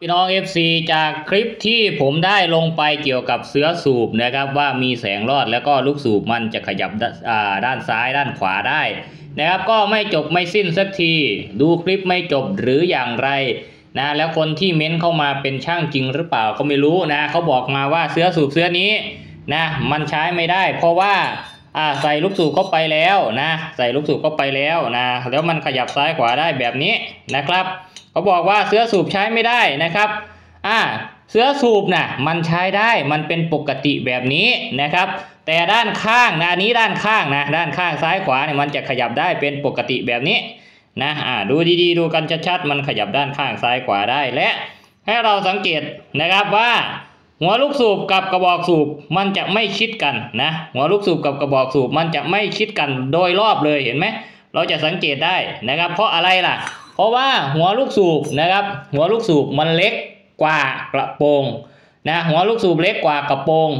พี่น้อง FC จากคลิปที่ผมได้ลงไปเกี่ยวกับเสือสูบนะครับว่ามีแสงรอดแล้วก็ลูกสูบมันจะขยับด้านซ้ายด้านขวาได้นะครับก็ไม่จบไม่สิ้นสักทีดูคลิปไม่จบหรืออย่างไรนะแล้วคนที่เม้นเข้ามาเป็นช่างจริงหรือเปล่าก็ไม่รู้นะเขาบอกมาว่าเสือสูบเสือนี้นะมันใช้ไม่ได้เพราะว่าใส่ลูกสูบเข้าไปแล้วนะใส่ลูกสูบเข้าไปแล้วนะแล้วมันขยับซ้ายขวาได้แบบนี้นะครับเขาบอกว่าเสือสูบใช้ไม่ได้นะครับเสือสูบนะมันใช้ได้มันเป็นปกติแบบนี้นะครับแต่ด้านข้างนะนี้ด้านข้างนะด้านข้างซ้ายขวาเนี่ยมันจะขยับได้เป็นปกติแบบนี้นะดูดีๆดูกันชัดๆมันขยับด้านข้างซ้ายขวาได้และให้เราสังเกตนะครับว่าหัวลูกสูบกับกระบอกสูบมันจะไม่ชิดกันนะหัวลูกสูบกับกระบอกสูบมันจะไม่ชิดกันโดยรอบเลยเห็นไหมเราจะสังเกตได้นะครับเพราะอะไรล่ะเพราะว่าหัวลูกสูบนะครับหัวลูกสูบมันเล็กกว่ากระโปรงนะหัวลูกสูบเล็กกว่ากระโปรง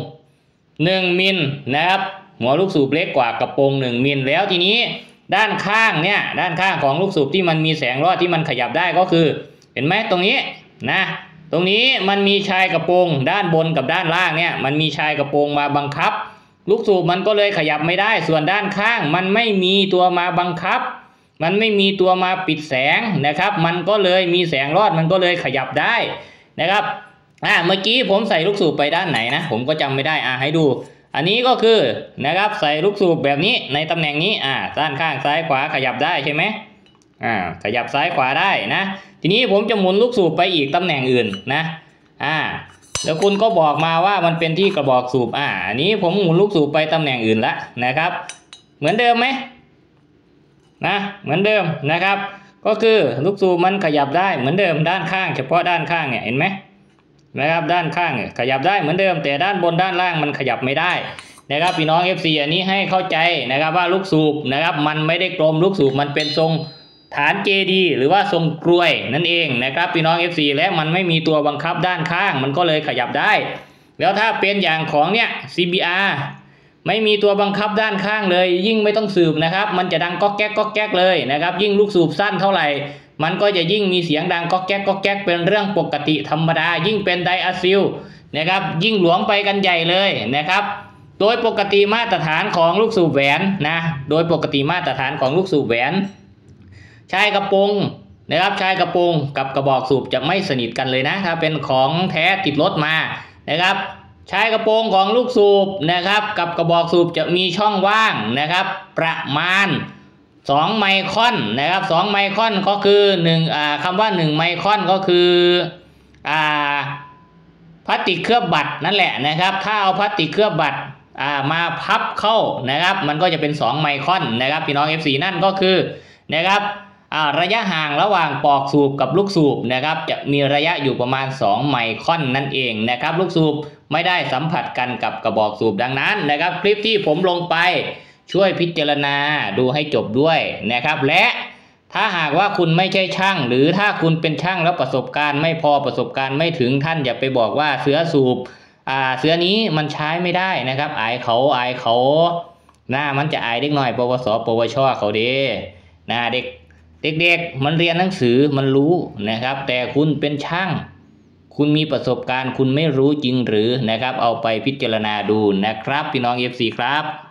1 มิลนะครับหัวลูกสูบเล็กกว่ากระโปรง1 มิลแล้วทีนี้ด้านข้างเนี่ยด้านข้างของลูกสูบที่มันมีแสงรอดที่มันขยับได้ก็คือเห็นไหมตรงนี้นะตรงนี้มันมีชายกระโปรงด้านบนกับด้านล่างเนี่ยมันมีชายกระโปรงมาบังคับลูกสูบมันก็เลยขยับไม่ได้ส่วนด้านข้างมันไม่มีตัวมาบังคับมันไม่มีตัวมาปิดแสงนะครับมันก็เลยมีแสงรอดมันก็เลยขยับได้นะครับเมื่อกี้ผมใส่ลูกสูบไปด้านไหนนะผมก็จำไม่ได้ให้ดูอันนี้ก็คือนะครับใส่ลูกสูบแบบนี้ในตำแหน่งนี้ด้านข้างซ้ายขวาขยับได้ใช่ไหมขยับซ้ายขวาได้นะทีนี้ผมจะหมุนลูกสูบไปอีกตำแหน่งอื่นนะแล้วคุณก็บอกมาว่ามันเป็นที่กระบอกสูบอันนี้ผมหมุนลูกสูบไปตำแหน่งอื่นละนะครับเหมือนเดิมไหมนะเหมือนเดิมนะครับก็คือลูกสูบมันขยับได้เหมือนเดิมด้านข้างเฉพาะด้านข้างเนี่ยเห็นไหมนะครับด้านข้างขยับได้เหมือนเดิมแต่ด้านบนด้านล่างมันขยับไม่ได้นะครับพี่น้อง FC อันนี้ให้เข้าใจนะครับว่าลูกสูบนะครับมันไม่ได้กลมลูกสูบมันเป็นทรงฐานเจดีหรือว่าทรงกลวยนั่นเองนะครับพี่น้อง FC และมันไม่มีตัวบังคับด้านข้างมันก็เลยขยับได้แล้วถ้าเป็นอย่างของเนี่ย CBR ไม่มีตัวบังคับด้านข้างเลยยิ่งไม่ต้องสืบนะครับมันจะดังก๊อกแก๊กก๊อกแก๊กเลยนะครับยิ่งลูกสูบสั้นเท่าไหร่มันก็จะยิ่งมีเสียงดังก๊อกแก๊กก๊อกแก๊กเป็นเรื่องปกติธรรมดายิ่งเป็นไดอะซิลนะครับยิ่งหลวมไปกันใหญ่เลยนะครับโดยปกติมาตรฐานของลูกสูบแหวนนะโดยปกติมาตรฐานของลูกสูบแหวนชายกระโปรงนะครับชายกระโปรงกับกระบอกสูบจะไม่สนิทกันเลยนะถ้าเป็นของแท้ติดรถมานะครับชายกระโปรงของลูกสูบนะครับกับกระบอกสูบจะมีช่องว่างนะครับประมาณ2 ไมครอนนะครับ2 ไมครอนก็คือคำว่า1 ไมครอนก็คือพลาสติกเคลือบบัตรนั่นแหละนะครับถ้าเอาพลาสติกเคลือบบัตรมาพับเข้านะครับมันก็จะเป็น2 ไมครอนนะครับพี่น้อง FC นั่นก็คือนะครับระยะห่างระหว่างปลอกสูบกับลูกสูบนะครับจะมีระยะอยู่ประมาณ2 ไมครอนนั่นเองนะครับลูกสูบไม่ได้สัมผัสกันกับกระบอกสูบดังนั้นนะครับคลิปที่ผมลงไปช่วยพิจารณาดูให้จบด้วยนะครับและถ้าหากว่าคุณไม่ใช่ช่างหรือถ้าคุณเป็นช่างแล้วประสบการณ์ไม่พอประสบการณ์ไม่ถึงท่านอย่าไปบอกว่าเสือสูบเสือนี้มันใช้ไม่ได้นะครับอายเขามันจะอายเด็กหน่อยปวสปวชเขาเด้เด็กมันเรียนหนังสือมันรู้นะครับแต่คุณเป็นช่างคุณมีประสบการณ์คุณไม่รู้จริงหรือนะครับเอาไปพิจารณาดูนะครับพี่น้อง FC ครับ